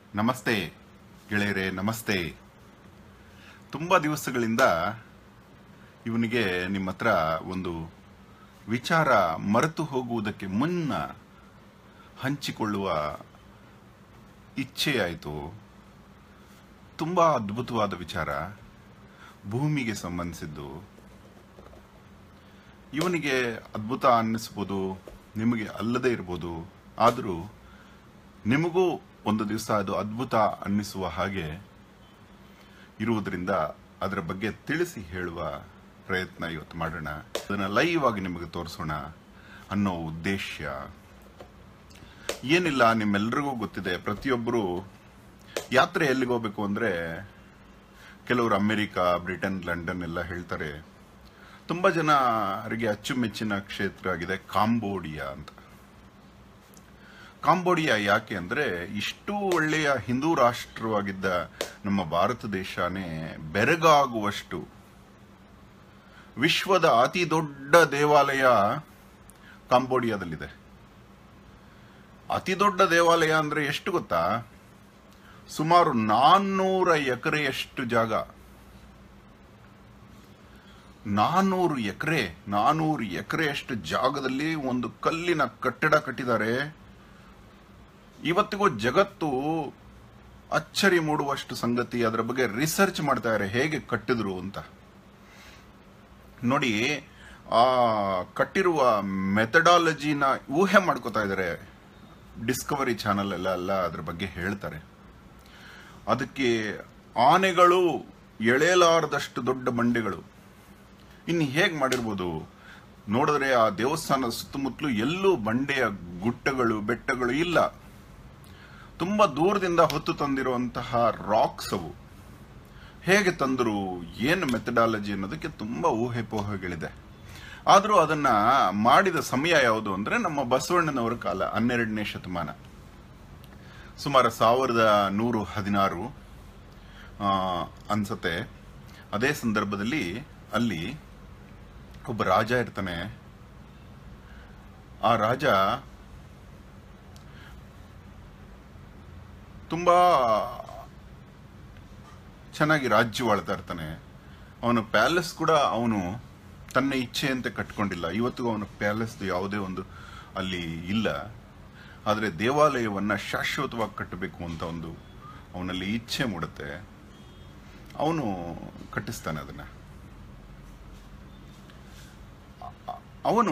ನಮಸ್ತೆ ಗೆಳೆಯರೇ, ನಮಸ್ತೆ. ತುಂಬ ದಿವಸಗಳಿಂದ ಇವನಿಗೆ ನಿಮ್ಮ ಹತ್ರ ಒಂದು ವಿಚಾರ ಮರೆತು ಹೋಗುವುದಕ್ಕೆ ಮುನ್ನ ಹಂಚಿಕೊಳ್ಳುವ ಇಚ್ಛೆಯಾಯಿತು. ತುಂಬ ಅದ್ಭುತವಾದ ವಿಚಾರ, ಭೂಮಿಗೆ ಸಂಬಂಧಿಸಿದ್ದು. ಇವನಿಗೆ ಅದ್ಭುತ ಅನ್ನಿಸ್ಬೋದು, ನಿಮಗೆ ಅಲ್ಲದೇ ಇರ್ಬೋದು. ಆದರೂ ನಿಮಗೂ ಒಂದು ದಿವಸ ಅದು ಅದ್ಭುತ ಅನ್ನಿಸುವ ಹಾಗೆ ಇರುವುದರಿಂದ ಅದರ ಬಗ್ಗೆ ತಿಳಿಸಿ ಹೇಳುವ ಪ್ರಯತ್ನ ಇವತ್ತು ಮಾಡೋಣ. ಅದನ್ನು ಲೈವ್ ಆಗಿ ನಿಮಗೆ ತೋರಿಸೋಣ ಅನ್ನೋ ಉದ್ದೇಶ. ಏನಿಲ್ಲ, ನಿಮ್ಮೆಲ್ಲರಿಗೂ ಗೊತ್ತಿದೆ, ಪ್ರತಿಯೊಬ್ಬರು ಯಾತ್ರೆ ಎಲ್ಲಿಗೆ ಹೋಗ್ಬೇಕು ಅಂದರೆ ಕೆಲವರು ಅಮೆರಿಕ, ಬ್ರಿಟನ್, ಲಂಡನ್ ಎಲ್ಲ ಹೇಳ್ತಾರೆ. ತುಂಬ ಜನರಿಗೆ ಅಚ್ಚುಮೆಚ್ಚಿನ ಕ್ಷೇತ್ರ ಆಗಿದೆ ಕಾಂಬೋಡಿಯಾ ಅಂತ. ಕಾಂಬೋಡಿಯಾ ಯಾಕೆ ಅಂದರೆ, ಇಷ್ಟು ಒಳ್ಳೆಯ ಹಿಂದೂ ರಾಷ್ಟ್ರವಾಗಿದ್ದ ನಮ್ಮ ಭಾರತ ದೇಶನೇ ಬೆರಗಾಗುವಷ್ಟು ವಿಶ್ವದ ಅತಿ ದೊಡ್ಡ ದೇವಾಲಯ ಕಾಂಬೋಡಿಯಾದಲ್ಲಿದೆ. ಅತಿ ದೊಡ್ಡ ದೇವಾಲಯ ಅಂದ್ರೆ ಎಷ್ಟು ಗೊತ್ತಾ? ಸುಮಾರು 400 ಎಕರೆಯಷ್ಟು ಜಾಗ. 400 ಎಕರೆಯಷ್ಟು ಜಾಗದಲ್ಲಿ ಒಂದು ಕಲ್ಲಿನ ಕಟ್ಟಡ ಕಟ್ಟಿದ್ದಾರೆ. ಇವತ್ತಿಗೂ ಜಗತ್ತು ಅಚ್ಚರಿ ಮೂಡುವಷ್ಟು ಸಂಗತಿ. ಅದರ ಬಗ್ಗೆ ರಿಸರ್ಚ್ ಮಾಡ್ತಾ ಇದ್ದಾರೆ, ಹೇಗೆ ಕಟ್ಟಿದ್ರು ಅಂತ. ನೋಡಿ, ಆ ಕಟ್ಟಿರುವ ಮೆಥಡಾಲಜಿನ ಊಹೆ ಮಾಡ್ಕೋತಾ ಇದ್ದಾರೆ. ಡಿಸ್ಕವರಿ ಚಾನಲ್ ಎಲ್ಲ ಅದ್ರ ಬಗ್ಗೆ ಹೇಳ್ತಾರೆ. ಅದಕ್ಕೆ ಆನೆಗಳು ಎಳೆಯಲಾರದಷ್ಟು ದೊಡ್ಡ ಬಂಡೆಗಳು. ಇನ್ನು ಹೇಗೆ ಮಾಡಿರ್ಬೋದು ನೋಡಿದ್ರೆ, ಆ ದೇವಸ್ಥಾನದ ಸುತ್ತಮುತ್ತಲು ಎಲ್ಲೂ ಬಂಡೆಯ ಗುಟ್ಟಗಳು, ಬೆಟ್ಟಗಳು ಇಲ್ಲ. ತುಂಬಾ ದೂರದಿಂದ ಹೊತ್ತು ತಂದಿರುವಂತಹ ರಾಕ್ಸ್ ಅವು. ಹೇಗೆ ತಂದರು, ಏನು ಮೆಥಡಾಲಜಿ ಅನ್ನೋದಕ್ಕೆ ತುಂಬಾ ಊಹೆ ಪೋಹೆಗಳಿದೆ. ಆದರೂ ಅದನ್ನ ಮಾಡಿದ ಸಮಯ ಯಾವುದು ಅಂದ್ರೆ ನಮ್ಮ ಬಸವಣ್ಣನವರ ಕಾಲ, 12ನೇ ಶತಮಾನ, ಸುಮಾರು 1116 ಅನ್ಸತ್ತೆ. ಅದೇ ಸಂದರ್ಭದಲ್ಲಿ ಅಲ್ಲಿ ಒಬ್ಬ ರಾಜ ಇರ್ತಾನೆ. ಆ ರಾಜ ತುಂಬಾ ಚೆನ್ನಾಗಿ ರಾಜ್ಯವಾಳ್ತಾ ಇರ್ತಾನೆ. ಅವನ ಪ್ಯಾಲೇಸ್ ಕೂಡ ಅವನು ತನ್ನ ಇಚ್ಛೆಯಂತೆ ಕಟ್ಕೊಂಡಿಲ್ಲ. ಇವತ್ತಿಗೂ ಅವನ ಪ್ಯಾಲೇಸ್ ಯಾವುದೇ ಒಂದು ಅಲ್ಲಿ ಇಲ್ಲ. ಆದರೆ ದೇವಾಲಯವನ್ನ ಶಾಶ್ವತವಾಗಿ ಕಟ್ಟಬೇಕು ಅಂತ ಒಂದು ಅವನಲ್ಲಿ ಇಚ್ಛೆ ಮೂಡುತ್ತೆ. ಅವನು ಕಟ್ಟಿಸ್ತಾನೆ ಅದನ್ನ. ಅವನು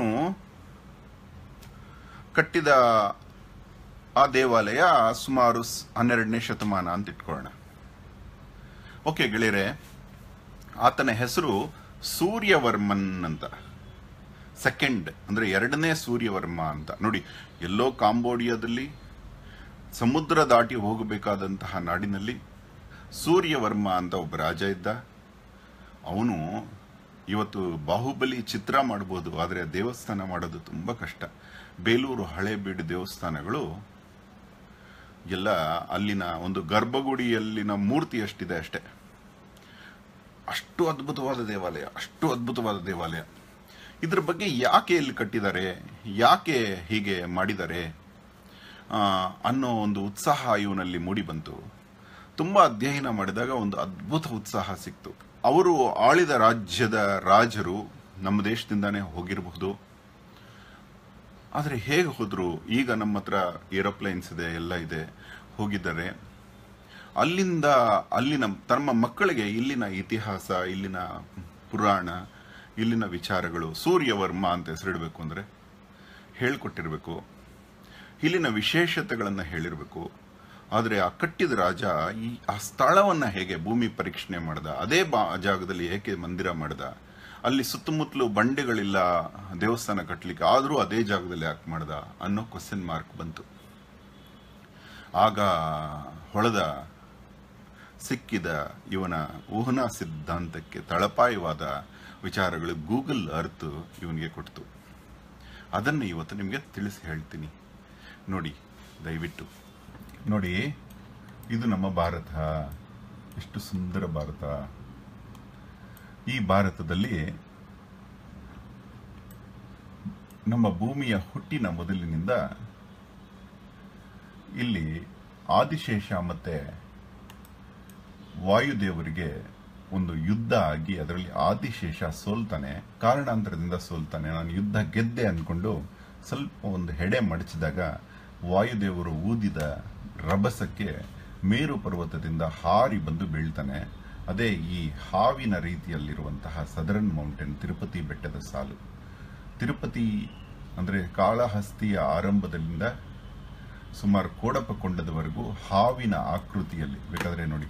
ಕಟ್ಟಿದ ಆ ದೇವಾಲಯ ಸುಮಾರು 12ನೇ ಶತಮಾನ ಅಂತ ಇಟ್ಕೊಳ್ಳೋಣ. ಓಕೆ ಗೆಳೆಯರೆ, ಆತನ ಹೆಸರು ಸೂರ್ಯವರ್ಮನ್ ಅಂತ. ಸೆಕೆಂಡ್ ಅಂದ್ರೆ 2ನೇ ಸೂರ್ಯವರ್ಮ ಅಂತ. ನೋಡಿ, ಎಲ್ಲೋ ಕಾಂಬೋಡಿಯಾದಲ್ಲಿ ಸಮುದ್ರ ದಾಟಿ ಹೋಗಬೇಕಾದಂತಹ ನಾಡಿನಲ್ಲಿ ಸೂರ್ಯವರ್ಮ ಅಂತ ಒಬ್ಬ ರಾಜ ಇದ್ದ. ಅವನು ಇವತ್ತು ಬಾಹುಬಲಿ ಚಿತ್ರ ಮಾಡಬಹುದು, ಆದರೆ ದೇವಸ್ಥಾನ ಮಾಡೋದು ತುಂಬಾ ಕಷ್ಟ. ಬೇಲೂರು ಹಳೇಬೀಡು ದೇವಸ್ಥಾನಗಳು ಎಲ್ಲ ಅಲ್ಲಿನ ಒಂದು ಗರ್ಭಗುಡಿಯಲ್ಲಿನ ಮೂರ್ತಿ ಎಷ್ಟಿದೆ ಅಷ್ಟೇ. ಅಷ್ಟು ಅದ್ಭುತವಾದ ದೇವಾಲಯ. ಇದ್ರ ಬಗ್ಗೆ ಯಾಕೆ ಇಲ್ಲಿ ಕಟ್ಟಿದ್ದಾರೆ, ಯಾಕೆ ಹೀಗೆ ಮಾಡಿದ್ದಾರೆ ಅನ್ನೋ ಒಂದು ಉತ್ಸಾಹ ಇವನಲ್ಲಿ ಮೂಡಿ ಬಂತು. ತುಂಬಾ ಅಧ್ಯಯನ ಮಾಡಿದಾಗ ಒಂದು ಅದ್ಭುತ ಉತ್ಸಾಹ ಸಿಕ್ತು. ಅವರು ಆಳಿದ ರಾಜ್ಯದ ರಾಜರು ನಮ್ಮ ದೇಶದಿಂದಾನೇ ಹೋಗಿರಬಹುದು. ಆದರೆ ಹೇಗೆ ಹೋದ್ರು? ಈಗ ನಮ್ಮ ಹತ್ರ ಏರೋಪ್ಲೇನ್ಸ್ ಇದೆ, ಎಲ್ಲ ಇದೆ, ಹೋಗಿದ್ದಾರೆ. ಅಲ್ಲಿನ ತಮ್ಮ ಮಕ್ಕಳಿಗೆ ಇಲ್ಲಿನ ಇತಿಹಾಸ, ಇಲ್ಲಿನ ಪುರಾಣ, ಇಲ್ಲಿನ ವಿಚಾರಗಳು, ಸೂರ್ಯವರ್ಮ ಅಂತ ಹೆಸರಿಡಬೇಕು ಅಂದ್ರೆ ಹೇಳ್ಕೊಟ್ಟಿರ್ಬೇಕು. ಇಲ್ಲಿನ ವಿಶೇಷತೆಗಳನ್ನ ಹೇಳಿರ್ಬೇಕು. ಆದರೆ ಆ ಕಟ್ಟಿದ ರಾಜ ಆ ಸ್ಥಳವನ್ನ ಹೇಗೆ ಭೂಮಿ ಪರೀಕ್ಷಣೆ ಮಾಡ್ದ, ಅದೇ ಜಾಗದಲ್ಲಿ ಏಕೆ ಮಂದಿರ ಮಾಡ್ದ, ಅಲ್ಲಿ ಸುತ್ತಮುತ್ತಲು ಬಂಡೆಗಳಿಲ್ಲ ದೇವಸ್ಥಾನ ಕಟ್ಟಲಿಕ್ಕೆ, ಆದರೂ ಅದೇ ಜಾಗದಲ್ಲಿ ಯಾಕೆ ಮಾಡ್ದ ಅನ್ನೋ ಕ್ವಶನ್ ಮಾರ್ಕ್ ಬಂತು. ಆಗ ಹೊಳೆದ ಸಿಕ್ಕಿದ ಇವನ ಊಹನಾ ಸಿದ್ಧಾಂತಕ್ಕೆ ತಳಪಾಯವಾದ ವಿಚಾರಗಳು ಗೂಗಲ್ ಅರ್ತ್ ಇವನಿಗೆ ಕೊಡ್ತು. ಅದನ್ನು ಇವತ್ತು ನಿಮಗೆ ತಿಳಿಸಿ ಹೇಳ್ತೀನಿ. ನೋಡಿ, ದಯವಿಟ್ಟು ನೋಡಿ. ಇದು ನಮ್ಮ ಭಾರತ, ಎಷ್ಟು ಸುಂದರ ಭಾರತ. ಈ ಭಾರತದಲ್ಲಿ ನಮ್ಮ ಭೂಮಿಯ ಹುಟ್ಟಿನ ಮೊದಲಿನಿಂದ ಇಲ್ಲಿ ಆದಿಶೇಷ ಮತ್ತೆ ವಾಯುದೇವರಿಗೆ ಒಂದು ಯುದ್ಧ ಆಗಿ ಅದರಲ್ಲಿ ಆದಿಶೇಷ ಸೋಲ್ತಾನೆ. ಕಾರಣಾಂತರದಿಂದ ಸೋಲ್ತಾನೆ. ನಾನು ಯುದ್ಧ ಗೆದ್ದೆ ಅನ್ಕೊಂಡು ಸ್ವಲ್ಪ ಒಂದು ಹೆಡೆ ಮಡಚಿದಾಗ ವಾಯುದೇವರು ಊದಿದ ರಭಸಕ್ಕೆ ಮೇರು ಪರ್ವತದಿಂದ ಹಾರಿ ಬಂದು ಬೀಳ್ತಾನೆ. ಅದೇ ಈ ಹಾವಿನ ರೀತಿಯಲ್ಲಿರುವಂತಹ ಸದರನ್ ಮೌಂಟೇನ್, ತಿರುಪತಿ ಬೆಟ್ಟದ ಸಾಲು. ತಿರುಪತಿ ಅಂದ್ರೆ ಕಾಳಹಸ್ತಿಯ ಆರಂಭದಿಂದ ಸುಮಾರು ಕೋಡಪಕೊಂಡದವರೆಗೂ ಹಾವಿನ ಆಕೃತಿಯಲ್ಲಿ, ಬೇಕಾದ್ರೆ ನೋಡಿ,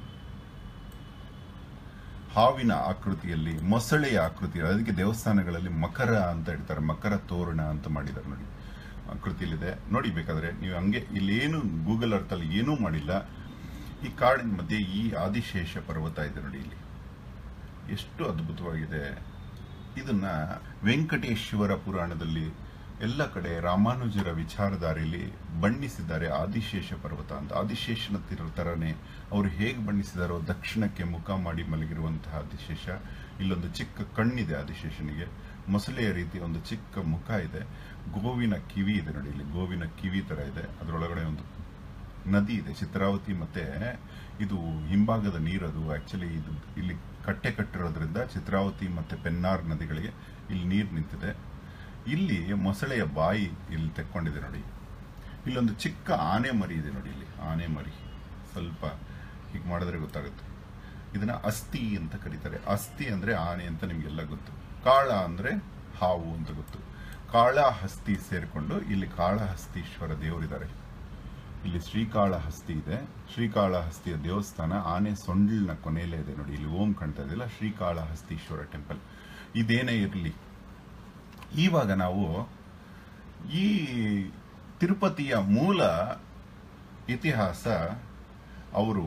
ಹಾವಿನ ಆಕೃತಿಯಲ್ಲಿ, ಮೊಸಳೆಯ ಆಕೃತಿಯಲ್ಲಿ, ಅದಕ್ಕೆ ದೇವಸ್ಥಾನಗಳಲ್ಲಿ ಮಕರ ಅಂತ ಹೇಳ್ತಾರೆ, ಮಕರ ತೋರಣ ಅಂತ ಮಾಡಿದ್ದಾರೆ ನೋಡಿ, ಆಕೃತಿಯಲ್ಲಿದೆ ನೋಡಿ. ಬೇಕಾದ್ರೆ ನೀವು ಹಂಗೆ ಇಲ್ಲೇನು ಗೂಗಲ್ ಅರ್ತ್ ಅಲ್ಲಿ ಏನೂ ಮಾಡಿಲ್ಲ. ಈ ಕಾಡಿನ ಮಧ್ಯೆ ಈ ಆದಿಶೇಷ ಪರ್ವತ ಇದೆ ನೋಡಿ, ಇಲ್ಲಿ ಎಷ್ಟು ಅದ್ಭುತವಾಗಿದೆ. ಇದನ್ನ ವೆಂಕಟೇಶ್ವರ ಪುರಾಣದಲ್ಲಿ ಎಲ್ಲ ಕಡೆ ರಾಮಾನುಜರ ವಿಚಾರಧಾರೆಯಲ್ಲಿ ಬಣ್ಣಿಸಿದ್ದಾರೆ ಆದಿಶೇಷ ಪರ್ವತ ಅಂತ. ಆದಿಶೇಷನ ತರನೇ ಅವರು ಹೇಗೆ ಬಣ್ಣಿಸಿದಾರೋ, ದಕ್ಷಿಣಕ್ಕೆ ಮುಖ ಮಾಡಿ ಮಲಗಿರುವಂತಹ ಆದಿಶೇಷ. ಇಲ್ಲೊಂದು ಚಿಕ್ಕ ಕಣ್ಣಿದೆ ಆದಿಶೇಷನಿಗೆ, ಮೊಸಳೆಯ ರೀತಿ ಒಂದು ಚಿಕ್ಕ ಮುಖ ಇದೆ, ಗೋವಿನ ಕಿವಿ ಇದೆ ನೋಡಿ, ಇಲ್ಲಿ ಗೋವಿನ ಕಿವಿ ತರ ಇದೆ. ಅದರೊಳಗಡೆ ಒಂದು ನದಿ ಇದೆ, ಚಿತ್ರಾವತಿ. ಮತ್ತೆ ಇದು ಹಿಂಭಾಗದ ನೀರದು. ಆಕ್ಚುಲಿ ಇದು ಇಲ್ಲಿ ಕಟ್ಟೆ ಕಟ್ಟಿರೋದ್ರಿಂದ ಚಿತ್ರಾವತಿ ಮತ್ತೆ ಪೆನ್ನಾರ್ ನದಿಗಳಿಗೆ ಇಲ್ಲಿ ನೀರು ನಿಂತಿದೆ. ಇಲ್ಲಿ ಮೊಸಳೆಯ ಬಾಯಿ ಇಲ್ಲಿ ತೆಕ್ಕೊಂಡಿದೆ ನೋಡಿ. ಇಲ್ಲೊಂದು ಚಿಕ್ಕ ಆನೆ ಮರಿ ಇದೆ ನೋಡಿ, ಇಲ್ಲಿ ಆನೆ ಮರಿ. ಸ್ವಲ್ಪ ಹೀಗೆ ಮಾಡಿದ್ರೆ ಗೊತ್ತಾಗುತ್ತೆ. ಇದನ್ನ ಅಸ್ಥಿ ಅಂತ ಕರೀತಾರೆ. ಅಸ್ಥಿ ಅಂದ್ರೆ ಆನೆ ಅಂತ ನಿಮ್ಗೆಲ್ಲ ಗೊತ್ತು. ಕಾಳ ಅಂದ್ರೆ ಹಾವು ಅಂತ ಗೊತ್ತು. ಕಾಳಹಸ್ತಿ ಸೇರ್ಕೊಂಡು ಇಲ್ಲಿ ಕಾಳಹಸ್ತೀಶ್ವರ ದೇವರಿದ್ದಾರೆ. ಇಲ್ಲಿ ಶ್ರೀಕಾಳಹಸ್ತಿ ಇದೆ. ಶ್ರೀಕಾಳಹಸ್ತಿಯ ದೇವಸ್ಥಾನ ಆನೆ ಸೊಂಡಿಲಿನ ಕೊನೆಯಲ್ಲೇ ಇದೆ ನೋಡಿ, ಇಲ್ಲಿ ಓಂ ಕಾಣ್ತಾ ಇದೆಯಲ್ಲ, ಶ್ರೀಕಾಳಹಸ್ತೀಶ್ವರ ಟೆಂಪಲ್. ಇದೇನೇ ಇರಲಿ, ಇವಾಗ ನಾವು ಈ ತಿರುಪತಿಯ ಮೂಲ ಇತಿಹಾಸ, ಅವರು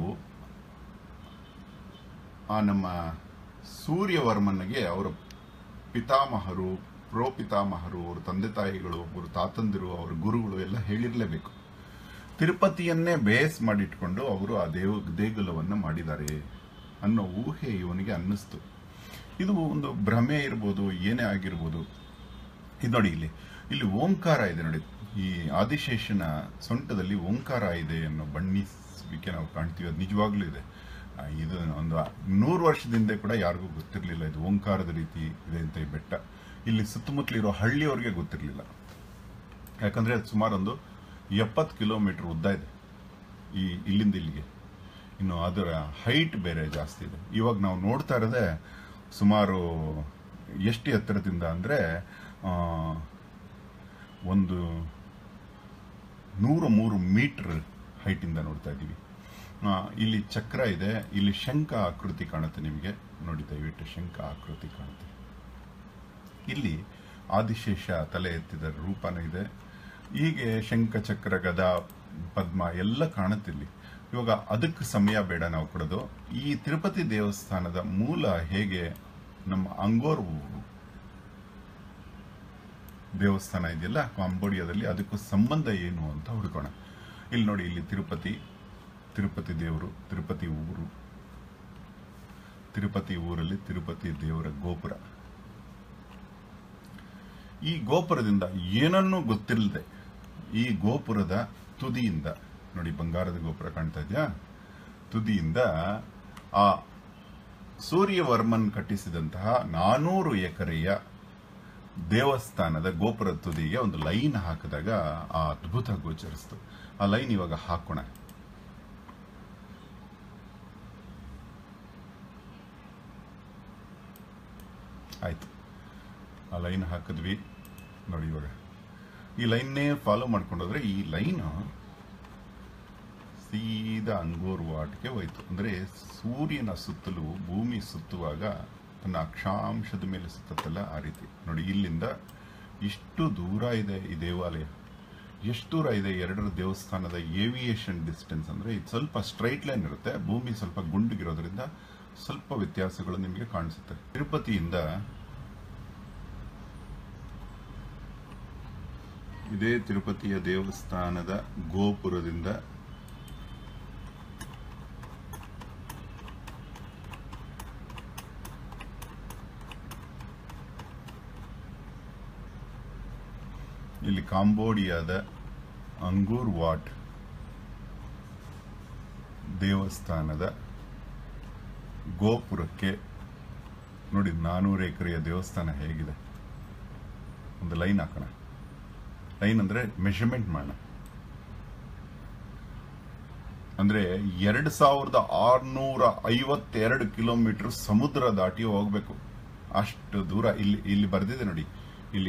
ಆ ನಮ್ಮ ಸೂರ್ಯವರ್ಮನಿಗೆ ಅವರ ಪಿತಾಮಹರು, ಪ್ರೋಪಿತಾಮಹರು, ಅವರ ತಂದೆ ತಾಯಿಗಳು, ಅವರ ತಾತಂದಿರು, ಅವರ ಗುರುಗಳು ಎಲ್ಲ ಹೇಳಿರಲೇಬೇಕು. ತಿರುಪತಿಯನ್ನೇ ಬೇಸ್ ಮಾಡಿಟ್ಕೊಂಡು ಅವರು ಆ ದೇಗುಲವನ್ನು ಮಾಡಿದ್ದಾರೆ ಅನ್ನೋ ಊಹೆ ಇವನಿಗೆ ಅನ್ನಿಸ್ತು. ಇದು ಒಂದು ಭ್ರಮೆ ಇರ್ಬೋದು, ಏನೇ ಆಗಿರ್ಬೋದು. ಇದು ನೋಡಿ, ಇಲ್ಲಿ ಓಂಕಾರ ಇದೆ ನೋಡಿ. ಈ ಆದಿಶೇಷನ ಸೊಂಟದಲ್ಲಿ ಓಂಕಾರ ಇದೆ ಅನ್ನೋ ಬಣ್ಣಿಸುವಿಕೆ ನಾವು ಕಾಣ್ತೀವಿ. ಅದು ನಿಜವಾಗ್ಲೂ ಇದೆ. ಇದು ಒಂದು 100 ವರ್ಷದಿಂದ ಕೂಡ ಯಾರಿಗೂ ಗೊತ್ತಿರಲಿಲ್ಲ ಇದು ಓಂಕಾರದ ರೀತಿ ಇದೆ ಅಂತ ಈ ಬೆಟ್ಟ. ಇಲ್ಲಿ ಸುತ್ತಮುತ್ತಲಿರೋ ಹಳ್ಳಿಯವ್ರಿಗೆ ಗೊತ್ತಿರಲಿಲ್ಲ. ಯಾಕಂದ್ರೆ ಅದು ಸುಮಾರು ಒಂದು 70 ಕಿಲೋಮೀಟರ್ ಉದ್ದ ಇದೆ ಇಲ್ಲಿಂದ ಇಲ್ಲಿಗೆ. ಇನ್ನು ಅದರ ಹೈಟ್ ಬೇರೆ ಜಾಸ್ತಿ ಇದೆ. ಇವಾಗ ನಾವು ನೋಡ್ತಾ ಇರೋದೇ ಸುಮಾರು ಎಷ್ಟು ಎತ್ತರದಿಂದ ಅಂದ್ರೆ ಒಂದು 103 ಮೀಟರ್ ಹೈಟ್ ಇಂದ ನೋಡ್ತಾ ಇದ್ದೀವಿ. ಇಲ್ಲಿ ಚಕ್ರ ಇದೆ, ಇಲ್ಲಿ ಶಂಖ ಆಕೃತಿ ಕಾಣುತ್ತೆ ನಿಮಗೆ ನೋಡಿ, ದಯವಿಟ್ಟು ಶಂಖ ಆಕೃತಿ ಕಾಣುತ್ತೆ. ಇಲ್ಲಿ ಆದಿಶೇಷ ತಲೆ ಎತ್ತಿದ ರೂಪನೂ ಇದೆ. ಹೀಗೆ ಶಂಖ, ಚಕ್ರ, ಗದಾ, ಪದ್ಮ ಎಲ್ಲ ಕಾಣುತ್ತಿಲ್ಲಿ. ಇವಾಗ ಅದಕ್ಕೆ ಸಮಯ ಬೇಡ ನಾವು ಕೊಡೋದು. ಈ ತಿರುಪತಿ ದೇವಸ್ಥಾನದ ಮೂಲ ಹೇಗೆ ನಮ್ಮ ಅಂಗೋರ್ ದೇವಸ್ಥಾನ ಇದೆಯಲ್ಲ ಕಾಂಬೋಡಿಯಾದಲ್ಲಿ, ಅದಕ್ಕೂ ಸಂಬಂಧ ಏನು ಅಂತ ಹುಡುಕೋಣ. ಇಲ್ಲಿ ನೋಡಿ, ಇಲ್ಲಿ ತಿರುಪತಿ ದೇವರು, ತಿರುಪತಿ ಊರು, ತಿರುಪತಿ ಊರಲ್ಲಿ ತಿರುಪತಿ ದೇವರ ಗೋಪುರ. ಈ ಗೋಪುರದಿಂದ ಏನನ್ನೂ ಗೊತ್ತಿಲ್ಲದೆ ಈ ಗೋಪುರದ ತುದಿಯಿಂದ ನೋಡಿ, ಬಂಗಾರದ ಗೋಪುರ ಕಾಣ್ತಾ ಇದೆಯಾ, ತುದಿಯಿಂದ ಆ ಸೂರ್ಯವರ್ಮನ್ ಕಟ್ಟಿಸಿದಂತಹ 400 ಎಕರೆಯ ದೇವಸ್ಥಾನದ ಗೋಪುರ ತುದಿಗೆ ಒಂದು ಲೈನ್ ಹಾಕಿದಾಗ ಆ ಅದ್ಭುತ ಗೋಚರಿಸ್ತು. ಆ ಲೈನ್ ಇವಾಗ ಹಾಕೋಣ. ಆಯ್ತು, ಆ ಲೈನ್ ಹಾಕಿದ್ವಿ ನೋಡಿ. ಇವಾಗ ಈ ಲೈನ್ನೇ ಫಾಲೋ ಮಾಡ್ಕೊಂಡೋದ್ರೆ ಈ ಲೈನ್ ಸೀದಾ ಅಂಗೋರ್ ವಾಟ್ಗೆ ಹೋಯ್ತು. ಅಂದ್ರೆ ಸೂರ್ಯನ ಸುತ್ತಲೂ ಭೂಮಿ ಸುತ್ತುವಾಗ ತನ್ನ ಅಕ್ಷಾಂಶದ ಮೇಲೆ ಸುತ್ತಲ್ಲ, ಆ ರೀತಿ ನೋಡಿ. ಇಲ್ಲಿಂದ ಇಷ್ಟು ದೂರ ಇದೆ ಈ ದೇವಾಲಯ. ಎಷ್ಟು ದೂರ ಇದೆ? 2 ದೇವಸ್ಥಾನದ ಏವಿಯೇಷನ್ ಡಿಸ್ಟೆನ್ಸ್. ಅಂದ್ರೆ ಇದು ಸ್ವಲ್ಪ ಸ್ಟ್ರೈಟ್ ಲೈನ್ ಇರುತ್ತೆ, ಭೂಮಿ ಸ್ವಲ್ಪ ಗುಂಡಿಗಿರೋದ್ರಿಂದ ಸ್ವಲ್ಪ ವ್ಯತ್ಯಾಸಗಳು ನಿಮಗೆ ಕಾಣಿಸುತ್ತೆ. ತಿರುಪತಿಯಿಂದ ಇದೇ ತಿರುಪತಿಯ ದೇವಸ್ಥಾನದ ಗೋಪುರದಿಂದ ಇಲ್ಲಿ ಕಾಂಬೋಡಿಯಾದ ಅಂಗೂರ್ ವಾಟ್ ದೇವಸ್ಥಾನದ ಗೋಪುರಕ್ಕೆ ನೋಡಿ 400 ಎಕರೆಯ ದೇವಸ್ಥಾನ ಹೇಗಿದೆ. ಒಂದು ಲೈನ್ ಹಾಕೋಣ. ಲೈನ್ ಅಂದ್ರೆ ಮೆಷರ್ಮೆಂಟ್ ಮಾಡೋಣ. ಅಂದ್ರೆ 2652 ಕಿಲೋಮೀಟರ್ ಸಮುದ್ರ ದಾಟಿ ಹೋಗ್ಬೇಕು. ಅಷ್ಟು ದೂರ ಇಲ್ಲಿ ಬರ್ದಿದೆ ನೋಡಿ. ಇಲ್ಲಿ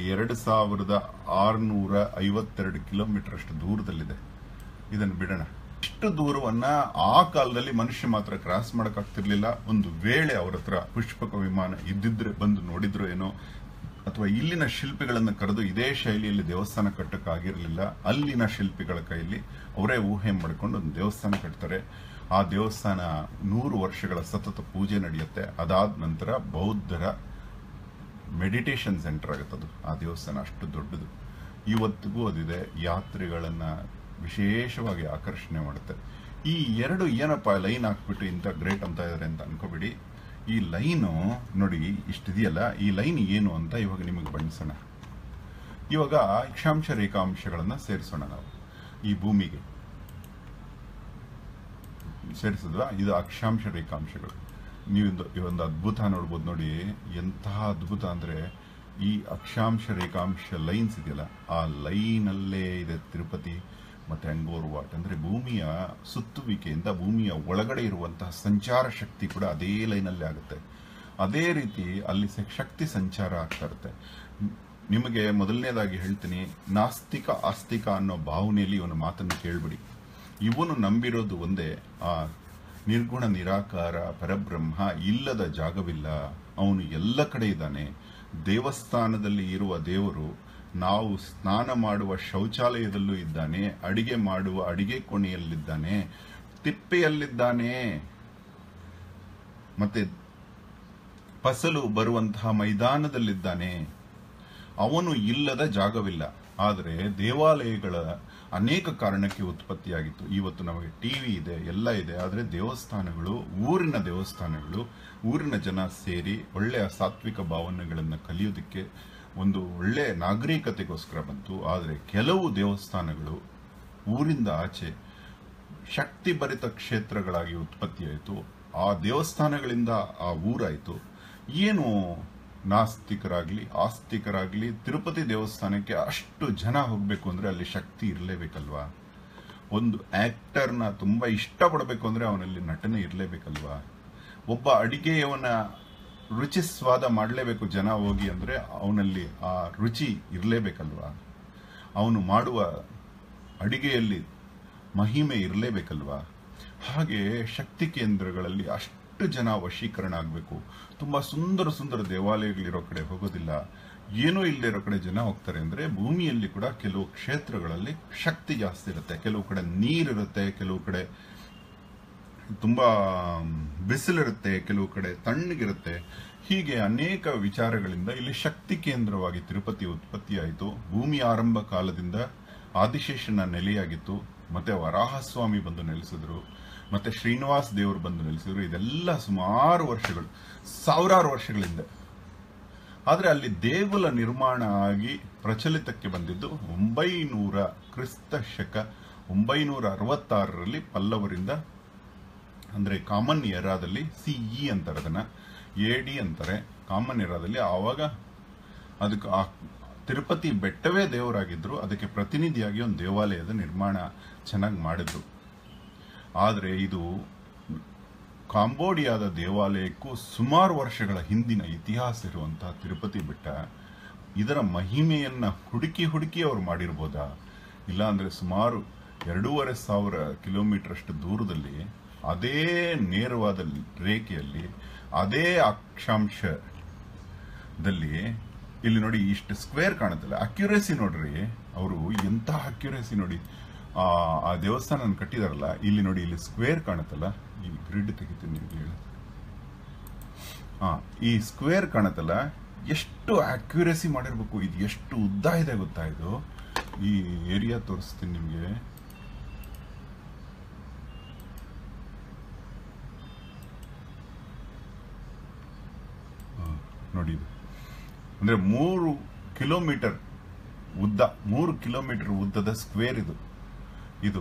2652 ಕಿಲೋಮೀಟರ್ ಅಷ್ಟು ದೂರದಲ್ಲಿದೆ. ಇದನ್ನು ಬಿಡೋಣ. ಇಷ್ಟು ದೂರವನ್ನ ಆ ಕಾಲದಲ್ಲಿ ಮನುಷ್ಯ ಮಾತ್ರ ಕ್ರಾಸ್ ಮಾಡಕ್ಕಾಗ್ತಿರ್ಲಿಲ್ಲ. ಒಂದು ವೇಳೆ ಅವ್ರ ಹತ್ರ ಪುಷ್ಪಕ ವಿಮಾನ ಇದ್ದಿದ್ರೆ ಬಂದು ನೋಡಿದ್ರು ಏನೋ, ಅಥವಾ ಇಲ್ಲಿನ ಶಿಲ್ಪಿಗಳನ್ನು ಕರೆದು ಇದೇ ಶೈಲಿಯಲ್ಲಿ ದೇವಸ್ಥಾನ ಕಟ್ಟಕ್ಕಾಗಿರ್ಲಿಲ್ಲ. ಅಲ್ಲಿನ ಶಿಲ್ಪಿಗಳ ಕೈಯಲ್ಲಿ ಅವರೇ ಊಹೆ ಮಾಡಿಕೊಂಡು ಒಂದು ದೇವಸ್ಥಾನ ಕಟ್ತಾರೆ. ಆ ದೇವಸ್ಥಾನ 100 ವರ್ಷಗಳ ಸತತ ಪೂಜೆ ನಡೆಯುತ್ತೆ. ಅದಾದ ನಂತರ ಬೌದ್ಧರ ಮೆಡಿಟೇಷನ್ ಸೆಂಟರ್ ಆಗುತ್ತದು. ಆ ದೇವಸ್ಥಾನ ಅಷ್ಟು ದೊಡ್ಡದು. ಇವತ್ತಿಗೂ ಅದಿದೆ. ಯಾತ್ರಿಗಳನ್ನ ವಿಶೇಷವಾಗಿ ಆಕರ್ಷಣೆ ಮಾಡುತ್ತೆ. ಈ ಎರಡು ಏನಪ್ಪ ಲೈನ್ ಹಾಕ್ಬಿಟ್ಟು ಇಂಥ ಗ್ರೇಟ್ ಅಂತ ಇದಾರೆ ಅಂತ ಅನ್ಕೋಬಿಡಿ. ಈ ಲೈನು ನೋಡಿ ಇಷ್ಟಿದೆಯಲ್ಲ, ಈ ಲೈನ್ ಏನು ಅಂತ ಇವಾಗ ನಿಮಗೆ ಬಣ್ಣಿಸೋಣ. ಇವಾಗ ಅಕ್ಷಾಂಶ ರೇಖಾಂಶಗಳನ್ನ ಸೇರಿಸೋಣ. ನಾವು ಈ ಭೂಮಿಗೆ ಸೇರಿಸಿದ್ವಾ? ಇದು ಅಕ್ಷಾಂಶ ರೇಖಾಂಶಗಳು. ನೀವು ಒಂದು ಅದ್ಭುತ ನೋಡ್ಬೋದು ನೋಡಿ. ಎಂತಹ ಅದ್ಭುತ ಅಂದ್ರೆ ಈ ಅಕ್ಷಾಂಶ ರೇಖಾಂಶ ಲೈನ್ಸ್ ಇದೆಯಲ್ಲ, ಆ ಲೈನಲ್ಲೇ ಇದೆ ತಿರುಪತಿ ಮತ್ತೆ ಅಂಗೋರ್ ವಾಟ್. ಅಂದ್ರೆ ಭೂಮಿಯ ಸುತ್ತುವಿಕೆಯಿಂದ ಭೂಮಿಯ ಒಳಗಡೆ ಇರುವಂತಹ ಸಂಚಾರ ಶಕ್ತಿ ಕೂಡ ಅದೇ ಲೈನಲ್ಲೇ ಆಗುತ್ತೆ. ಅದೇ ರೀತಿ ಅಲ್ಲಿ ಶಕ್ತಿ ಸಂಚಾರ ಆಗ್ತಾ ಇರುತ್ತೆ. ನಿಮಗೆ ಮೊದಲನೇದಾಗಿ ಹೇಳ್ತೀನಿ, ನಾಸ್ತಿಕ ಆಸ್ತಿಕ ಅನ್ನೋ ಭಾವನೆಯಲ್ಲಿ ಇವನ ಮಾತನ್ನು ಕೇಳ್ಬಿಡಿ. ಇವನು ನಂಬಿರೋದು ಒಂದೇ, ಆ ನಿರ್ಗುಣ ನಿರಾಕಾರ ಪರಬ್ರಹ್ಮ ಇಲ್ಲದ ಜಾಗವಿಲ್ಲ, ಅವನು ಎಲ್ಲ ಕಡೆ ಇದ್ದಾನೆ. ದೇವಸ್ಥಾನದಲ್ಲಿ ಇರುವ ದೇವರು ನಾವು ಸ್ನಾನ ಮಾಡುವ ಶೌಚಾಲಯದಲ್ಲೂ ಇದ್ದಾನೆ, ಅಡಿಗೆ ಮಾಡುವ ಅಡಿಗೆ ಕೋಣೆಯಲ್ಲಿದ್ದಾನೆ, ತಿಪ್ಪೆಯಲ್ಲಿದ್ದಾನೆ, ಮತ್ತೆ ಫಸಲು ಬರುವಂತಹ ಮೈದಾನದಲ್ಲಿದ್ದಾನೆ. ಅವನು ಇಲ್ಲದ ಜಾಗವಿಲ್ಲ. ಆದರೆ ದೇವಾಲಯಗಳ ಅನೇಕ ಕಾರಣಕ್ಕೆ ಉತ್ಪತ್ತಿಯಾಗಿತ್ತು. ಇವತ್ತು ನಮಗೆ ಟಿವಿ ಇದೆ, ಎಲ್ಲ ಇದೆ. ಆದರೆ ದೇವಸ್ಥಾನಗಳು, ಊರಿನ ದೇವಸ್ಥಾನಗಳು, ಊರಿನ ಜನ ಸೇರಿ ಒಳ್ಳೆಯ ಸಾತ್ವಿಕ ಭಾವನೆಗಳನ್ನು ಕಲಿಯೋದಕ್ಕೆ ಒಂದು ಒಳ್ಳೆ ನಾಗರಿಕತೆಗೋಸ್ಕರ ಬಂತು. ಆದರೆ ಕೆಲವು ದೇವಸ್ಥಾನಗಳು ಊರಿಂದ ಆಚೆ ಶಕ್ತಿಭರಿತ ಕ್ಷೇತ್ರಗಳಾಗಿ ಉತ್ಪತ್ತಿಯಾಯಿತು. ಆ ದೇವಸ್ಥಾನಗಳಿಂದ ಆ ಊರಾಯಿತು. ಏನು ನಾಸ್ತಿಕರಾಗ್ಲಿ ಆಸ್ತಿಕರಾಗ್ಲಿ ತಿರುಪತಿ ದೇವಸ್ಥಾನಕ್ಕೆ ಅಷ್ಟು ಜನ ಹೋಗ್ಬೇಕು ಅಂದ್ರೆ ಅಲ್ಲಿ ಶಕ್ತಿ ಇರಲೇಬೇಕಲ್ವಾ? ಒಂದು ಆಕ್ಟರ್ನ ತುಂಬಾ ಇಷ್ಟಪಡಬೇಕು ಅಂದ್ರೆ ಅವನಲ್ಲಿ ನಟನೆ ಇರಲೇಬೇಕಲ್ವಾ? ಒಬ್ಬ ಅಡಿಗೆಯವನ ರುಚಿ ಸ್ವಾದ ಮಾಡಲೇಬೇಕು ಜನ ಹೋಗಿ ಅಂದ್ರೆ ಅವನಲ್ಲಿ ಆ ರುಚಿ ಇರಲೇಬೇಕಲ್ವಾ? ಅವನು ಮಾಡುವ ಅಡಿಗೆಯಲ್ಲಿ ಮಹಿಮೆ ಇರಲೇಬೇಕಲ್ವಾ? ಹಾಗೆ ಶಕ್ತಿ ಕೇಂದ್ರಗಳಲ್ಲಿ ಅಷ್ಟು ಜನ ವಶೀಕರಣ ಆಗಬೇಕು. ತುಂಬಾ ಸುಂದರ ಸುಂದರ ದೇವಾಲಯಗಳಿರೋ ಕಡೆ ಹೋಗೋದಿಲ್ಲ, ಏನೂ ಇಲ್ಲದೆ ಇರೋ ಕಡೆ ಜನ ಹೋಗ್ತಾರೆ. ಅಂದ್ರೆ ಭೂಮಿಯಲ್ಲಿ ಕೂಡ ಕೆಲವು ಕ್ಷೇತ್ರಗಳಲ್ಲಿ ಶಕ್ತಿ ಜಾಸ್ತಿ ಇರುತ್ತೆ, ಕೆಲವು ಕಡೆ ನೀರಿರುತ್ತೆ, ಕೆಲವು ಕಡೆ ತುಂಬಾ ಬಿಸಿಲಿರುತ್ತೆ, ಕೆಲವು ಕಡೆ ತಣ್ಣಗಿರುತ್ತೆ. ಹೀಗೆ ಅನೇಕ ವಿಚಾರಗಳಿಂದ ಇಲ್ಲಿ ಶಕ್ತಿ ಕೇಂದ್ರವಾಗಿ ತಿರುಪತಿ ಉತ್ಪತ್ತಿಯಾಯಿತು. ಭೂಮಿ ಆರಂಭ ಕಾಲದಿಂದ ಆದಿಶೇಷನ ನೆಲೆಯಾಗಿತ್ತು. ಮತ್ತೆ ವರಾಹಸ್ವಾಮಿ ಬಂದು ನೆಲೆಸಿದ್ರು, ಮತ್ತೆ ಶ್ರೀನಿವಾಸ ದೇವರು ಬಂದು ನೆಲೆಸಿದ್ರು. ಇದೆಲ್ಲ ಸುಮಾರು ವರ್ಷಗಳು, ಸಾವಿರಾರು ವರ್ಷಗಳಿಂದ. ಆದ್ರೆ ಅಲ್ಲಿ ದೇಗುಲ ನಿರ್ಮಾಣ ಆಗಿ ಪ್ರಚಲಿತಕ್ಕೆ ಬಂದಿದ್ದು 900 ಕ್ರಿಸ್ತ ಶಕ 966ರಲ್ಲಿ ಪಲ್ಲವರಿಂದ. ಅಂದ್ರೆ ಕಾಮನ್ ಎರಾದಲ್ಲಿ CE ಅಂತಾರೆ, ಅದನ್ನ AD ಅಂತಾರೆ. ಕಾಮನ್ ಎರಾದಲ್ಲಿ ಆವಾಗ ಅದಕ್ಕೆ ತಿರುಪತಿ ಬೆಟ್ಟವೇ ದೇವರಾಗಿದ್ರು. ಅದಕ್ಕೆ ಪ್ರತಿನಿಧಿಯಾಗಿ ಒಂದು ದೇವಾಲಯದ ನಿರ್ಮಾಣ ಚೆನ್ನಾಗಿ ಮಾಡಿದ್ರು. ಆದರೆ ಇದು ಕಾಂಬೋಡಿಯಾದ ದೇವಾಲಯಕ್ಕೂ ಸುಮಾರು ವರ್ಷಗಳ ಹಿಂದಿನ ಇತಿಹಾಸ ಇರುವಂತಹ ತಿರುಪತಿ ಬೆಟ್ಟ. ಇದರ ಮಹಿಮೆಯನ್ನ ಹುಡುಕಿ ಅವರು ಮಾಡಿರ್ಬೋದಾ? ಇಲ್ಲ ಅಂದ್ರೆ ಸುಮಾರು 2500 ಕಿಲೋಮೀಟರ್ ಅಷ್ಟು ದೂರದಲ್ಲಿ ಅದೇ ನೇರವಾದ ರೇಖೆಯಲ್ಲಿ ಅದೇ ಅಕ್ಷಾಂಶದಲ್ಲಿ ಇಲ್ಲಿ ನೋಡಿ ಇಷ್ಟು ಸ್ಕ್ವೇರ್ ಕಾಣುತ್ತಲ್ಲ, ಅಕ್ಯುರೇಸಿ ನೋಡ್ರಿ. ಅವರು ಎಂತ ಅಕ್ಯುರೇಸಿ ನೋಡಿ. ಆ ದೇವಸ್ಥಾನ ಕಟ್ಟಿದಾರಲ್ಲ, ಇಲ್ಲಿ ನೋಡಿ, ಇಲ್ಲಿ ಸ್ಕ್ವೇರ್ ಕಾಣುತ್ತಲ್ಲ, ಈ ಗ್ರಿಡ್ ತೆಗಿತೀನಿ ನಿಮ್ಗೆ ಹೇಳಿ. ಈ ಸ್ಕ್ವೇರ್ ಕಾಣುತ್ತಲ್ಲ, ಎಷ್ಟು ಅಕ್ಯುರೇಸಿ ಮಾಡಿರ್ಬೇಕು. ಇದು ಎಷ್ಟು ಉದ್ದ ಇದೆ ಗೊತ್ತಾ? ಇದು ಈ ಏರಿಯಾ ತೋರಿಸ್ತೀನಿ ನಿಮ್ಗೆ. ನೋಡಿ, ಇದು ಅಂದ್ರೆ 3 ಕಿಲೋಮೀಟರ್ ಉದ್ದ, 3 ಕಿಲೋಮೀಟರ್ ಉದ್ದದ ಸ್ಕ್ವೇರ್ ಇದು.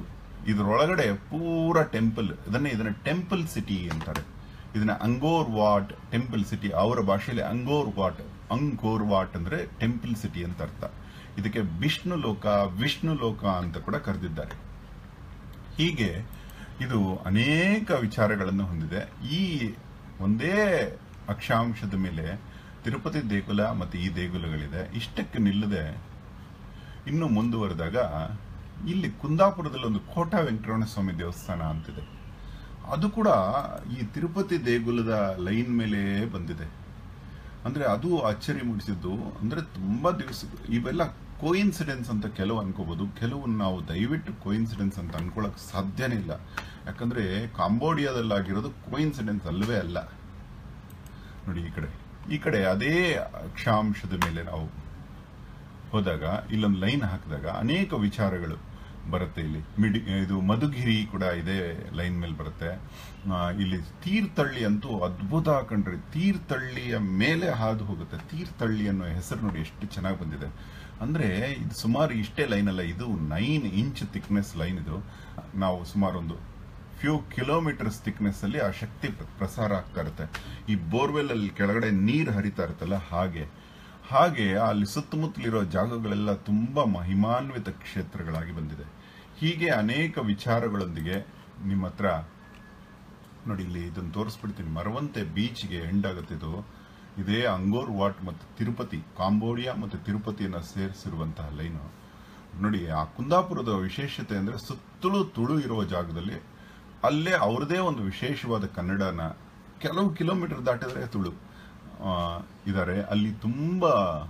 ಇದರೊಳಗಡೆ ಪೂರ ಟೆಂಪಲ್, ಇದನ್ನ ಟೆಂಪಲ್ ಸಿಟಿ ಅಂತಾರೆ. ಇದನ್ನ ಅಂಗೋರ್ ವಾಟ್ ಟೆಂಪಲ್ ಸಿಟಿ, ಅವರ ಭಾಷೆಯಲ್ಲಿ ಅಂಗೋರ್ ವಾಟ್ ಅಂದ್ರೆ ಟೆಂಪಲ್ ಸಿಟಿ ಅಂತ ಅರ್ಥ. ಇದಕ್ಕೆ ವಿಷ್ಣು ಲೋಕ ಅಂತ ಕೂಡ ಕರೆದಿದ್ದಾರೆ. ಹೀಗೆ ಇದು ಅನೇಕ ವಿಚಾರಗಳನ್ನು ಹೊಂದಿದೆ. ಈ ಒಂದೇ ಅಕ್ಷಾಂಶದ ಮೇಲೆ ತಿರುಪತಿ ದೇಗುಲ ಮತ್ತು ಈ ದೇಗುಲಗಳಿದೆ. ಇಷ್ಟಕ್ಕೆ ನಿಲ್ಲದೆ ಇನ್ನು ಮುಂದುವರೆದಾಗ ಇಲ್ಲಿ ಕುಂದಾಪುರದಲ್ಲಿ ಒಂದು ಕೋಟಾ ವೆಂಕಟರಮಣ ಸ್ವಾಮಿ ದೇವಸ್ಥಾನ ಅಂತಿದೆ. ಅದು ಕೂಡ ಈ ತಿರುಪತಿ ದೇಗುಲದ ಲೈನ್ ಮೇಲೆ ಬಂದಿದೆ. ಅಂದ್ರೆ ಅದು ಅಚ್ಚರಿ ಮೂಡಿಸಿದ್ದು. ಅಂದ್ರೆ ತುಂಬಾ ದಿವಸ ಇವೆಲ್ಲ ಕೋಇನ್ಸಿಡೆನ್ಸ್ ಅಂತ ಕೆಲವು ಅನ್ಕೋಬಹುದು, ಕೆಲವು ನಾವು ದಯವಿಟ್ಟು ಕೋಇನ್ಸಿಡೆನ್ಸ್ ಅಂತ ಅನ್ಕೊಳಕ್ ಸಾಧ್ಯನೇ ಇಲ್ಲ. ಯಾಕಂದ್ರೆ ಕಾಂಬೋಡಿಯಾದಲ್ಲಾಗಿರೋದು ಕೋಇನ್ಸಿಡೆನ್ಸ್ ಅಲ್ಲವೇ ಅಲ್ಲ. ನೋಡಿ ಈ ಕಡೆ ಅದೇ ಅಕ್ಷಾಂಶದ ಮೇಲೆ ನಾವು ಹೋದಾಗ ಇಲ್ಲೊಂದು ಲೈನ್ ಹಾಕಿದಾಗ ಅನೇಕ ವಿಚಾರಗಳು ಬರುತ್ತೆ. ಇಲ್ಲಿ ಇದು ಮಧುಗಿರಿ ಕೂಡ ಇದೇ ಲೈನ್ ಮೇಲೆ ಬರುತ್ತೆ. ಇಲ್ಲಿ ತೀರ್ಥಹಳ್ಳಿ ಅಂತೂ ಅದ್ಭುತ ಕಂಡ್ರಿ. ತೀರ್ಥಹಳ್ಳಿಯ ಮೇಲೆ ಹಾದು ಹೋಗುತ್ತೆ. ತೀರ್ಥಹಳ್ಳಿ ಅನ್ನೋ ಹೆಸರು ನೋಡಿ ಎಷ್ಟು ಚೆನ್ನಾಗಿ ಬಂದಿದೆ. ಅಂದ್ರೆ ಇದು ಸುಮಾರು ಇಷ್ಟೇ ಲೈನ್ ಅಲ್ಲ, ಇದು 9 ಇಂಚ್ ಥಿಕ್ನೆಸ್ ಲೈನ್. ಇದು ನಾವು ಸುಮಾರು ಒಂದು ಫ್ಯೂ ಕಿಲೋಮೀಟರ್ಸ್ ಥಿಕ್ನೆಸ್ ಅಲ್ಲಿ ಆ ಶಕ್ತಿ ಪ್ರಸಾರ ಆಗ್ತಾ ಇರುತ್ತೆ. ಈ ಬೋರ್ವೆಲ್ ಅಲ್ಲಿ ಕೆಳಗಡೆ ನೀರು ಹರಿತಾ ಇರುತ್ತಲ್ಲ, ಹಾಗೆ ಅಲ್ಲಿ ಸುತ್ತಮುತ್ತಲಿರೋ ಜಾಗಗಳೆಲ್ಲ ತುಂಬಾ ಮಹಿಮಾನ್ವಿತ ಕ್ಷೇತ್ರಗಳಾಗಿ ಬಂದಿದೆ. ಹೀಗೆ ಅನೇಕ ವಿಚಾರಗಳೊಂದಿಗೆ ನಿಮ್ಮ ಹತ್ರ ನೋಡಿ ಇಲ್ಲಿ ಇದನ್ನು ತೋರಿಸ್ಬಿಡ್ತೀನಿ. ಮರವಂತೆ ಬೀಚ್ಗೆ ಎಂಡ್ ಆಗುತ್ತೆ ಇದು. ಇದೇ ಅಂಗೋರ್ ವಾಟ್ ಮತ್ತು ತಿರುಪತಿ, ಕಾಂಬೋಡಿಯಾ ಮತ್ತು ತಿರುಪತಿಯನ್ನು ಸೇರಿಸಿರುವಂತಹ ಲೈನು. ನೋಡಿ ಆ ಕುಂದಾಪುರದ ವಿಶೇಷತೆ ಅಂದ್ರೆ ಸುತ್ತಲೂ ತುಳು ಇರುವ ಜಾಗದಲ್ಲಿ ಅಲ್ಲೇ ಅವ್ರದೇ ಒಂದು ವಿಶೇಷವಾದ ಕನ್ನಡನ ಕೆಲವು ಕಿಲೋಮೀಟರ್ ದಾಟಿದ್ರೆ ತುಳು ಇದ್ದಾರೆ. ಅಲ್ಲಿ ತುಂಬಾ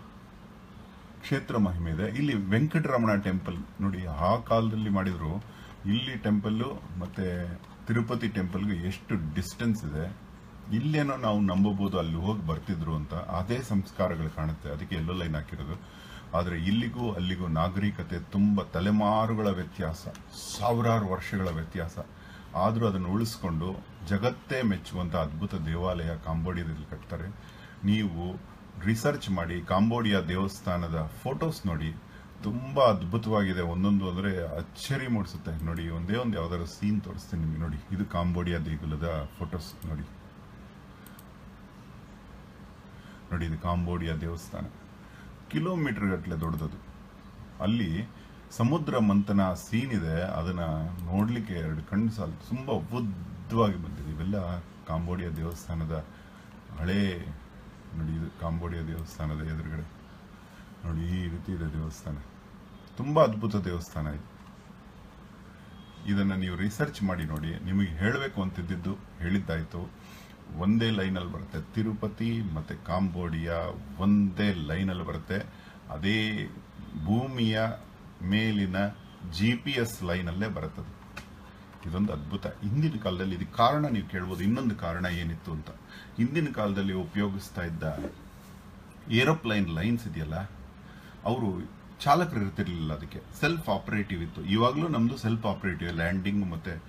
ಕ್ಷೇತ್ರ ಮಹಿಮೆ ಇದೆ. ಇಲ್ಲಿ ವೆಂಕಟರಮಣ ಟೆಂಪಲ್ ನೋಡಿ ಆ ಕಾಲದಲ್ಲಿ ಮಾಡಿದ್ರು. ಇಲ್ಲಿ ಟೆಂಪಲ್ಲು ಮತ್ತೆ ತಿರುಪತಿ ಟೆಂಪಲ್ಗೆ ಎಷ್ಟು ಡಿಸ್ಟೆನ್ಸ್ ಇದೆ. ಇಲ್ಲೇನೋ ನಾವು ನಂಬಬಹುದು ಅಲ್ಲಿ ಹೋಗಿ ಬರ್ತಿದ್ರು ಅಂತ. ಅದೇ ಸಂಸ್ಕಾರಗಳು ಕಾಣುತ್ತೆ, ಅದಕ್ಕೆ ಎಲ್ಲೋ ಲೈನ್ ಹಾಕಿರೋದು. ಆದರೆ ಇಲ್ಲಿಗೂ ಅಲ್ಲಿಗೂ ನಾಗರಿಕತೆ ತುಂಬ ತಲೆಮಾರುಗಳ ವ್ಯತ್ಯಾಸ, ಸಾವಿರಾರು ವರ್ಷಗಳ ವ್ಯತ್ಯಾಸ. ಆದರೂ ಅದನ್ನು ಉಳಿಸ್ಕೊಂಡು ಜಗತ್ತೇ ಮೆಚ್ಚುವಂಥ ಅದ್ಭುತ ದೇವಾಲಯ ಕಾಂಬೋಡಿಯಾದಲ್ಲಿ ಕಟ್ತಾರೆ. ನೀವು ರಿಸರ್ಚ್ ಮಾಡಿ, ಕಾಂಬೋಡಿಯಾ ದೇವಸ್ಥಾನದ ಫೋಟೋಸ್ ನೋಡಿ, ತುಂಬಾ ಅದ್ಭುತವಾಗಿದೆ. ಒಂದೊಂದು ಅಂದ್ರೆ ಅಚ್ಚರಿ ಮೂಡಿಸುತ್ತೆ. ನೋಡಿ ಒಂದೇ ಒಂದು ಯಾವ್ದಾದ್ರು ಸೀನ್ ತೋರಿಸ್ತೀನಿ ನಿಮಗೆ. ನೋಡಿ ಇದು ಕಾಂಬೋಡಿಯಾ ದೇಗುಲದ ಫೋಟೋಸ್. ನೋಡಿ ಇದು ಕಾಂಬೋಡಿಯಾ ದೇವಸ್ಥಾನ. ಕಿಲೋಮೀಟರ್ ಗಟ್ಟಲೆ ದೊಡ್ಡದದು. ಅಲ್ಲಿ ಸಮುದ್ರ ಮಂಥನ ಸೀನ್ ಇದೆ. ಅದನ್ನ ನೋಡ್ಲಿಕ್ಕೆ 2 ಕಣ್ಣು ಸಾಲು. ತುಂಬಾ ಉದ್ದವಾಗಿ ಬಂದಿದೆ. ಇವೆಲ್ಲ ಕಾಂಬೋಡಿಯಾ ದೇವಸ್ಥಾನದ ಹಳೇ. ನೋಡಿ ಇದು ಕಾಂಬೋಡಿಯಾ ದೇವಸ್ಥಾನದ ಎದುರುಗಡೆ ನೋಡಿ ಈ ರೀತಿ ಇದೆ ದೇವಸ್ಥಾನ. ತುಂಬಾ ಅದ್ಭುತ ದೇವಸ್ಥಾನ ಇದು. ಇದನ್ನ ನೀವು ರಿಸರ್ಚ್ ಮಾಡಿ ನೋಡಿ. ನಿಮಗೆ ಹೇಳಬೇಕು ಅಂತಿದ್ದು ಹೇಳಿದ್ದಾಯ್ತು. ಒಂದೇ ಲೈನಲ್ಲಿ ಬರುತ್ತೆ. ತಿರುಪತಿ ಮತ್ತೆ ಕಾಂಬೋಡಿಯಾ ಒಂದೇ ಲೈನಲ್ಲಿ ಬರುತ್ತೆ. ಅದೇ ಭೂಮಿಯ ಮೇಲಿನ GPS ಲೈನಲ್ಲೇ ಬರುತ್ತದೆ. ಇದೊಂದು ಅದ್ಭುತ. ಹಿಂದಿನ ಕಾಲದಲ್ಲಿ ಇದಕ್ಕೆ ಕಾರಣ ನೀವು ಕೇಳ್ಬೋದು, ಇನ್ನೊಂದು ಕಾರಣ ಏನಿತ್ತು ಅಂತ. ಹಿಂದಿನ ಕಾಲದಲ್ಲಿ ಉಪಯೋಗಿಸ್ತಾ ಇದ್ದ ಏರೋಪ್ಲೈನ್ ಲೈನ್ಸ್ ಇದೆಯಲ್ಲ, ಅವರು ಚಾಲಕರು ಇರ್ತಿರ್ಲಿಲ್ಲ. ಅದಕ್ಕೆ ಸೆಲ್ಫ್ ಆಪರೇಟಿವ್ ಇತ್ತು. ಇವಾಗಲೂ ನಮ್ದು ಸೆಲ್ಫ್ ಆಪರೇಟಿವ್. ಲ್ಯಾಂಡಿಂಗ್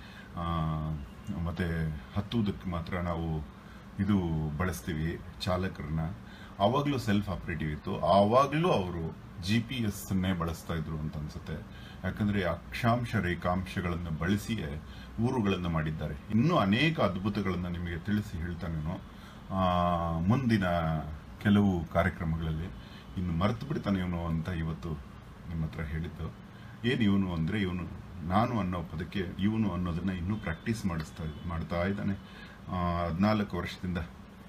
ಮತ್ತೆ ಹತ್ತುವುದಕ್ಕೆ ಮಾತ್ರ ನಾವು ಇದು ಬಳಸ್ತೀವಿ ಚಾಲಕರನ್ನ. ಆವಾಗಲೂ ಸೆಲ್ಫ್ ಆಪರೇಟಿವ್ ಇತ್ತು. ಆವಾಗಲೂ ಅವರು GPS ಅನ್ನೇ ಬಳಸ್ತಾ ಇದ್ರು ಅಂತ ಅನ್ಸುತ್ತೆ. ಯಾಕಂದ್ರೆ ಅಕ್ಷಾಂಶ ರೇಖಾಂಶಗಳನ್ನು ಬಳಸಿಯೇ ಊರುಗಳನ್ನು ಮಾಡಿದ್ದಾರೆ. ಇನ್ನೂ ಅನೇಕ ಅದ್ಭುತಗಳನ್ನು ನಿಮಗೆ ತಿಳಿಸಿ ಹೇಳ್ತಾನೇನೋ ಮುಂದಿನ ಕೆಲವು ಕಾರ್ಯಕ್ರಮಗಳಲ್ಲಿ. ಇನ್ನು ಮರೆತು ಬಿಡ್ತಾನೆ ಇವನು ಅಂತ ಇವತ್ತು ನಿಮ್ಮ ಹತ್ರ ಹೇಳಿದ್ದು. ಏನು ಇವನು ಅಂದ್ರೆ, ಇವನು ನಾನು ಅನ್ನೋ ಪದಕ್ಕೆ ಇವನು ಅನ್ನೋದನ್ನ ಇನ್ನೂ ಪ್ರಾಕ್ಟೀಸ್ ಮಾಡ್ತಾ ಇದ್ದಾನೆ 14 ವರ್ಷದಿಂದ.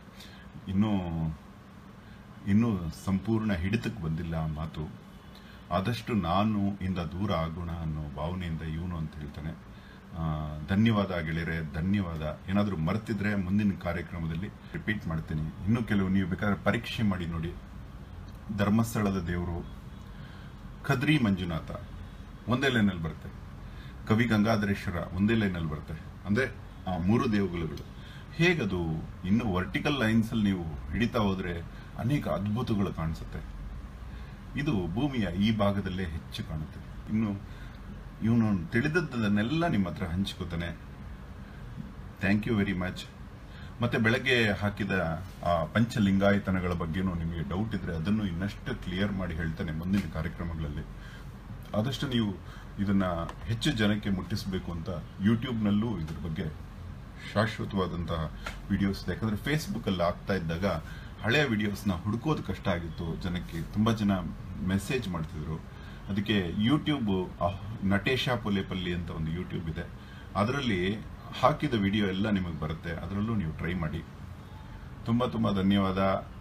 ಇನ್ನೂ ಸಂಪೂರ್ಣ ಹಿಡಿತಕ್ಕೆ ಬಂದಿಲ್ಲ ಆ ಮಾತು. ಆದಷ್ಟು ನಾನು ಇಂದ ದೂರ ಆಗೋಣ ಅನ್ನೋ ಭಾವನೆಯಿಂದ ಇವನು ಅಂತ ಹೇಳ್ತಾನೆ. ಧನ್ಯವಾದ ಗೆಳೆಯರೆ, ಧನ್ಯವಾದ. ಏನಾದರೂ ಮರ್ತಿದ್ರೆ ಮುಂದಿನ ಕಾರ್ಯಕ್ರಮದಲ್ಲಿ ರಿಪೀಟ್ ಮಾಡ್ತೀನಿ. ಇನ್ನೂ ಕೆಲವು ನೀವು ಬೇಕಾದ್ರೆ ಪರೀಕ್ಷೆ ಮಾಡಿ ನೋಡಿ. ಧರ್ಮಸ್ಥಳದ ದೇವರು ಖದ್ರಿ ಮಂಜುನಾಥ ಒಂದೇ ಲೈನಲ್ಲಿ ಬರುತ್ತೆ. ಕವಿ ಗಂಗಾಧರೇಶ್ವರ ಒಂದೇ ಲೈನಲ್ಲಿ ಬರುತ್ತೆ. ಅಂದ್ರೆ ಆ 3 ದೇವಗುಲಗಳು ಹೇಗದು ಇನ್ನು ವರ್ಟಿಕಲ್ ಲೈನ್ಸ್ ಅಲ್ಲಿ ನೀವು ಹಿಡಿತಾ ಹೋದ್ರೆ ಅನೇಕ ಅದ್ಭುತಗಳು ಕಾಣಿಸುತ್ತೆ. ಇದು ಭೂಮಿಯ ಈ ಭಾಗದಲ್ಲೇ ಹೆಚ್ಚು ಕಾಣುತ್ತೆ. ಇನ್ನು ಇವನು ತಿಳಿದದ್ದನ್ನೆಲ್ಲ ನಿಮ್ಮ ಹತ್ರ ಹಂಚ್ಕೋತಾನೆ. Thank you very much. ಮತ್ತೆ ಬೆಳಗ್ಗೆ ಹಾಕಿದ ಆ ಪಂಚಲಿಂಗಾಯತನಗಳ ಬಗ್ಗೆನೂ ನಿಮಗೆ ಡೌಟ್ ಇದ್ರೆ ಅದನ್ನು ಇನ್ನಷ್ಟು ಕ್ಲಿಯರ್ ಮಾಡಿ ಹೇಳ್ತಾನೆ ಮುಂದಿನ ಕಾರ್ಯಕ್ರಮಗಳಲ್ಲಿ. ಆದಷ್ಟು ನೀವು ಇದನ್ನ ಹೆಚ್ಚು ಜನಕ್ಕೆ ಮುಟ್ಟಿಸಬೇಕು ಅಂತ ಯೂಟ್ಯೂಬ್ನಲ್ಲೂ ಇದ್ರ ಬಗ್ಗೆ ಶಾಶ್ವತವಾದಂತಹ ವಿಡಿಯೋಸ್ ಇದೆ. ಯಾಕಂದ್ರೆ ಫೇಸ್ಬುಕ್ ಅಲ್ಲಿ ಆಗ್ತಾ ಇದ್ದಾಗ ಹಳೆಯ ವಿಡಿಯೋಸ್ನ ಹುಡುಕೋದು ಕಷ್ಟ ಆಗಿತ್ತು ಜನಕ್ಕೆ. ತುಂಬಾ ಜನ ಮೆಸೇಜ್ ಮಾಡ್ತಿದ್ರು. ಅದಕ್ಕೆ ಯೂಟ್ಯೂಬ್ ನಟೇಶ ಪೊಲೆಪಲ್ಲಿ ಅಂತ ಒಂದು ಯೂಟ್ಯೂಬ್ ಇದೆ, ಅದರಲ್ಲಿ ಹಾಕಿದ ವಿಡಿಯೋ ಎಲ್ಲ ನಿಮಗೆ ಬರುತ್ತೆ. ಅದರಲ್ಲೂ ನೀವು ಟ್ರೈ ಮಾಡಿ. ತುಂಬಾ ಧನ್ಯವಾದ.